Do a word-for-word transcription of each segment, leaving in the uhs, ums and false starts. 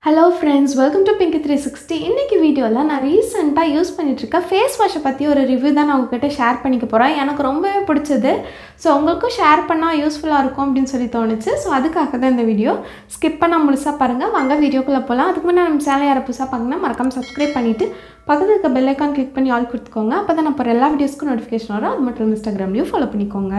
Hello friends, welcome to Pinky three sixty. இன்னைக்கு வீடியோல நான் ரீசன்ட்டா யூஸ் பண்ணிட்டு இருக்க ஃபேஸ் வாஷ் பத்தி ஒரு ரிவ்யூ தான் நான் உங்ககிட்ட ஷேர் பண்ணிக்க போறேன். எனக்கு ரொம்பவே பிடிச்சது. சோ உங்களுக்கும் ஷேர் பண்ணா யூஸ்ஃபுல்லா இருக்கும் அப்படினு சொல்லி தோணுச்சு. சோ அதுக்காக தான் இந்த வீடியோ. ஸ்கிப் பண்ணாம முழுசா பாருங்க. வாங்க வீடியோக்குள்ள போலாம். அதுக்கு முன்னாடி நம்ம சேனலை யாரை புதுசா பார்க்கணும்னா மறக்காம Subscribe பண்ணிட்டு பக்கத்துல இருக்க பெல் ஐகான் கிளிக் பண்ணி ஆல் கொடுத்துக்கோங்க. அப்பதான் நான் போற எல்லா வீடியோஸ்க்கும் நோட்டிஃபிகேஷன் வரும். அது மட்டும் Instagramலயும் ஃபாலோ பண்ணிக்கோங்க.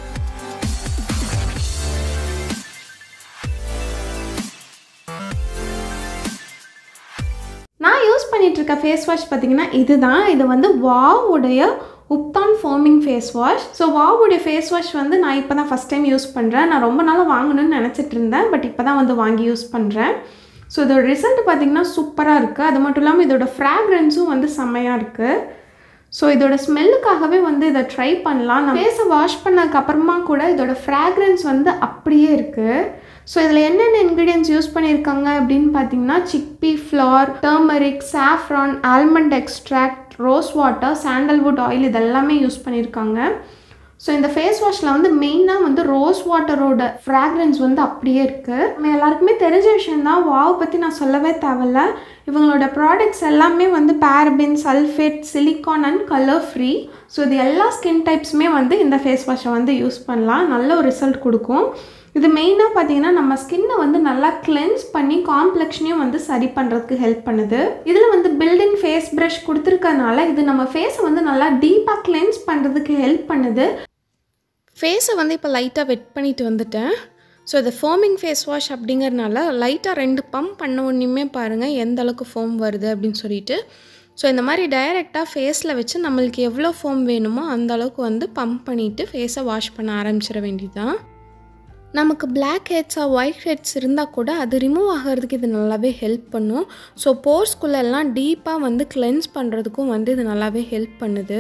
நான் யூஸ் பண்ணிட்டு இருக்க ஃபேஸ் வாஷ் பாத்தீங்கன்னா இதுதான். இது வந்து வாவ் உடைய Ubtan foaming face wash. So வாவ் உடைய ஃபேஸ் வாஷ் வந்து நான் இப்பதான் ஃபர்ஸ்ட் டைம் யூஸ் பண்றேன். நான் ரொம்ப நாளா வாங்கணும்னு நினைச்சிட்டு இருந்தேன். பட் இப்பதான் வந்து வாங்கி யூஸ் பண்றேன். So இதோட ரிசல்ட் பாத்தீங்கன்னா சூப்பரா இருக்கு. அது மட்டும் இல்லாம இதோட ஃப்ராக்ரன்ஸும் வந்து செமையா இருக்கு. ஸோ இதோட ஸ்மெல்லுக்காகவே வந்து இதை ட்ரை பண்ணலாம். நான் ஃபேஸை வாஷ் பண்ணதுக்கு அப்புறமா கூட இதோட ஃப்ராக்ரன்ஸ் வந்து அப்படியே இருக்குது. ஸோ இதில் என்னென்ன இன்க்ரீடியன்ஸ் யூஸ் பண்ணியிருக்காங்க அப்படின்னு பார்த்தீங்கன்னா chickpea flour, turmeric, saffron, almond extract, rose water, sandalwood oil இதெல்லாமே யூஸ் பண்ணியிருக்காங்க. ஸோ இந்த ஃபேஸ் வாஷில் வந்து மெயினாக வந்து ரோஸ் வாட்டரோட ஃப்ராக்ரன்ஸ் வந்து அப்படியே இருக்குது. நம்ம எல்லாருக்குமே தெரிஞ்ச விஷயந்தான். வாவ் பற்றி நான் சொல்லவே தேவையில்ல. இவங்களோட ப்ராடக்ட்ஸ் எல்லாமே வந்து paraben, sulphate, silicone and colour free. So இது எல்லா ஸ்கின் டைப்ஸுமே வந்து இந்த ஃபேஸ் வாஷை வந்து யூஸ் பண்ணலாம். நல்ல ஒரு ரிசல்ட் கொடுக்கும். இது மெயினாக பார்த்தீங்கன்னா நம்ம ஸ்கின்னை வந்து நல்லா கிளென்ஸ் பண்ணி காம்ப்ளெக்ஷனையும் வந்து சரி பண்ணுறதுக்கு ஹெல்ப் பண்ணுது. இதில் வந்து பில்டின் ஃபேஸ் ப்ரஷ் கொடுத்துருக்கனால இது நம்ம ஃபேஸை வந்து நல்லா டீப்பாக கிளென்ஸ் பண்ணுறதுக்கு ஹெல்ப் பண்ணுது. ஃபேஸை வந்து இப்போ லைட்டாக வெட் பண்ணிட்டு வந்துட்டேன். ஸோ இது ஃபோமிங் ஃபேஸ் வாஷ் அப்படிங்கிறதுனால லைட்டாக ரெண்டு பம்ப் பண்ண ஒன்றுமே பாருங்கள் எந்த அளவுக்கு ஃபோம் வருது அப்படின்னு சொல்லிட்டு. ஸோ இந்த மாதிரி டைரெக்டாக ஃபேஸில் வச்சு நம்மளுக்கு எவ்வளோ ஃபோம் வேணுமோ அந்த அளவுக்கு வந்து பம்ப் பண்ணிவிட்டு ஃபேஸை வாஷ் பண்ண ஆரம்பிச்சிட வேண்டியதுதான். நமக்கு பிளாக் ஹெட்ஸாக ஒயிட் ஹெட்ஸ் இருந்தால் கூட அது ரிமூவ் ஆகிறதுக்கு இது நல்லாவே ஹெல்ப் பண்ணும். ஸோ போர்ஸ்குள்ளெல்லாம் டீப்பாக வந்து கிளென்ஸ் பண்ணுறதுக்கும் வந்து இது நல்லாவே ஹெல்ப் பண்ணுது.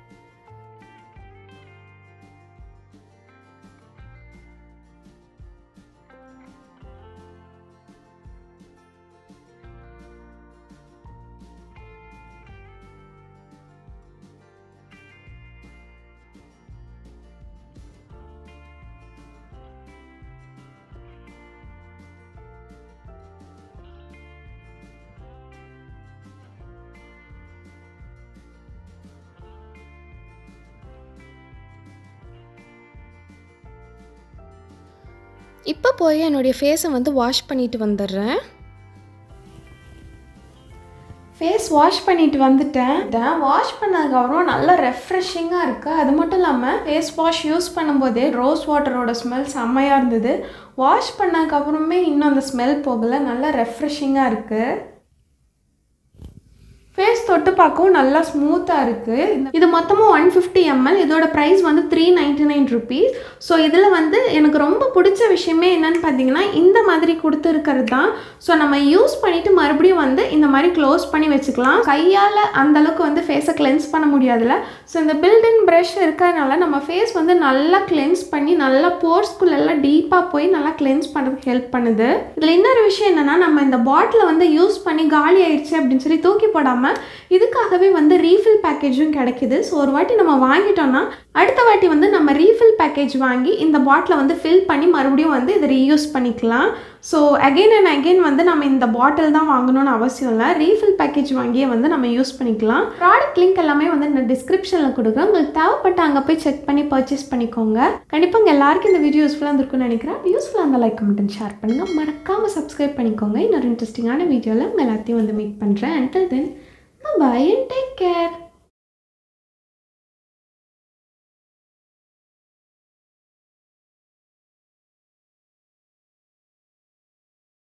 இப்போ போய் என்னுடைய ஃபேஸை வந்து வாஷ் பண்ணிட்டு வந்துடுறேன். ஃபேஸ் வாஷ் பண்ணிட்டு வந்துட்டேன். வாஷ் பண்ணதுக்கப்புறம் நல்லா ரெஃப்ரெஷிங்காக இருக்குது. அது மட்டும் இல்லாமல் ஃபேஸ் வாஷ் யூஸ் பண்ணும்போதே ரோஸ் வாட்டரோட ஸ்மெல் செம்மையாக இருந்தது. வாஷ் பண்ணதுக்கப்புறமே இன்னும் அந்த ஸ்மெல் போகலை. நல்லா ரெஃப்ரெஷிங்காக இருக்குது. ஃபேஸ் தொட்டு பார்க்கவும் நல்லா ஸ்மூத்தாக இருக்குது. இது மொத்தமாக ஒன் ஃபிஃப்டி எம்எல். இதோட ப்ரைஸ் வந்து three ninety nine rupees. So இதில் வந்து எனக்கு ரொம்ப பிடிச்ச விஷயமே என்னென்னு பார்த்தீங்கன்னா இந்த மாதிரி கொடுத்துருக்கிறது தான். ஸோ நம்ம யூஸ் பண்ணிவிட்டு மறுபடியும் வந்து இந்த மாதிரி க்ளோஸ் பண்ணி வச்சுக்கலாம். கையால் அந்தளவுக்கு வந்து ஃபேஸை கிளென்ஸ் பண்ண முடியாதுல்ல. ஸோ இந்த பில்டின் ப்ரஷ் இருக்கிறதுனால நம்ம ஃபேஸ் வந்து நல்லா கிளென்ஸ் பண்ணி நல்லா போர்ஸ்குள்ளெல்லாம் டீப்பாக போய் நல்லா கிளென்ஸ் பண்ணுறதுக்கு ஹெல்ப் பண்ணுது. இதில் இன்னொரு விஷயம் என்னென்னா நம்ம இந்த பாட்டிலை வந்து யூஸ் பண்ணி காலி ஆயிடுச்சு அப்படின்னு சொல்லி தூக்கி போடாமல் இதுக்காகவே வந்து ரீஃபில் பேக்கேஜும் கிடைக்குது. ஸோ ஒரு வாட்டி நம்ம வாங்கிட்டோம்னா அடுத்த வாட்டி வந்து நம்ம ரீஃபில் பேக்கேஜ் வாங்கி இந்த பாட்டிலை வந்து ஃபில் பண்ணி மறுபடியும் வந்து இதை ரீயூஸ் பண்ணிக்கலாம். ஸோ அகெயின் அண்ட் அகெயின் வந்து நம்ம இந்த பாட்டில் தான் வாங்கணும்னு அவசியம் இல்லை. ரீஃபில் பேக்கேஜ் வாங்கியே வந்து நம்ம யூஸ் பண்ணிக்கலாம். ப்ராடக்ட் லிங்க் எல்லாமே வந்து நான் டிஸ்கிரிப்ஷனில் கொடுக்குறேன். உங்களுக்கு தேவைப்பட்ட அங்கே போய் செக் பண்ணி பர்ச்சேஸ் பண்ணிக்கோங்க. கண்டிப்பாக உங்கள் எல்லாருக்கும் இந்த வீடியோ யூஸ்ஃபுல்லாக இருந்திருக்குன்னு நினைக்கிறேன். யூஸ்ஃபுல்லாக இருந்தால் லைக் கமெண்ட் ஷேர் பண்ணுங்கள். மறக்காமல் சப்ஸ்கிரைப் பண்ணிக்கோங்க. இன்னொரு இன்ட்ரெஸ்டிங்கான வீடியோவில் உங்கள் எல்லாத்தையும் வந்து மீட் பண்ணுறேன். Until then bye and take care.